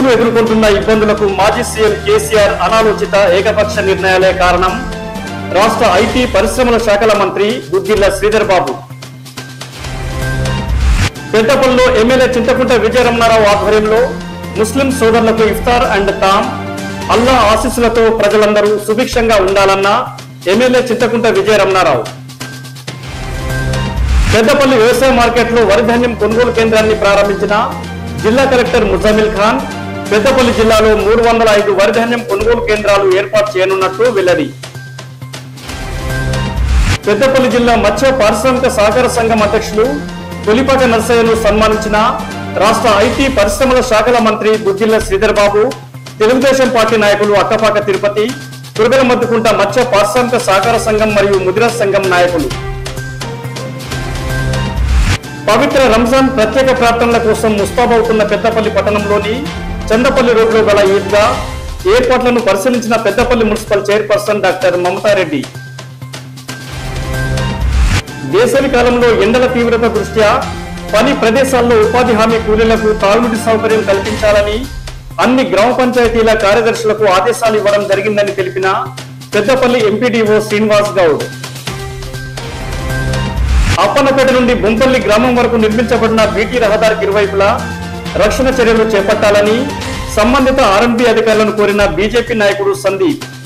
రైతులు ఎదుర్కొంటున్న ఇబ్బందులకు మాజీ సీఎం కేసీఆర్ అనాలోచిత ఏకపక్ష నిర్ణయాలే కారణం. రాష్ట్ర ఐటీ పరిశ్రమల శాఖల మంత్రి దుద్దిళ్ల శ్రీధర్ బాబు. పెద్దపల్లిలో ఎమ్మెల్యే చింతకుంట విజయరమణారావు ఆధ్వర్యంలో ముస్లిం సోదరులకు ఇఫ్తార్ అండ్ తామ్. అల్లా ఆశీస్సులతో ప్రజలందరూ సుభిక్షంగా ఉండాలన్న ఎమ్మెల్యే చింతకుంట విజయరమణారావు. పెద్దపల్లి వ్యవసాయ మార్కెట్లో వరిధాన్యం కొనుగోలు కేంద్రాన్ని ప్రారంభించిన జిల్లా కలెక్టర్ ముజామిల్ ఖాన్. పెద్దపల్లి జిల్లాలో 305 వరిధాన్యం కొనుగోలు కేంద్రాలు ఏర్పాటు చేయనున్నట్లు వెల్లడి. పెద్దపల్లి జిల్లా మత్స్య పారిశ్రామిక సహకార సంఘం అధ్యక్షులు తొలిపాక నర్సయ్యను సన్మానించిన రాష్ట్ర ఐటీ పరిశ్రమల శాఖల మంత్రి దుద్దిళ్ల శ్రీధర్ బాబు. తెలుగుదేశం పార్టీ నాయకులు అక్కపాక తిరుపతి, తురగలమద్దుకుంట మత్స్య పారిశ్రామిక సహకార సంఘం మరియు ముదిరా సంఘం నాయకులు. పవిత్ర రంజాన్ ప్రత్యేక ప్రార్థనల కోసం ముస్తాబవుతున్న పెద్దపల్లి పట్టణంలోని చందపల్లి రోడ్లో గల ఈద్గా ఏర్పాట్లను పరిశీలించిన Peddapalli municipal chairperson doctor Mamata Reddy. వేసవి కాలంలో ఎండల తీవ్రత దృష్ట్యా పని ప్రదేశాల్లో ఉపాధి హామీ కూలీలకు తాగునీటి సౌకర్యం కల్పించాలని అన్ని గ్రామ పంచాయతీల కార్యదర్శులకు ఆదేశాలు ఇవ్వడం జరిగిందని తెలిపిన పెద్దపల్లి ఎంపీడీఓ శ్రీనివాస్ గౌడ్. అప్పన్నపేట నుండి బొంపల్లి గ్రామం వరకు నిర్మించబడిన బీటీ రహదారికి ఇరువైపులా రక్షణ చర్యలు చేపట్టాలని సంబంధిత ఆర్ఎండ్బీ అధికారులను కోరిన బీజేపీ నాయకుడు సందీప్.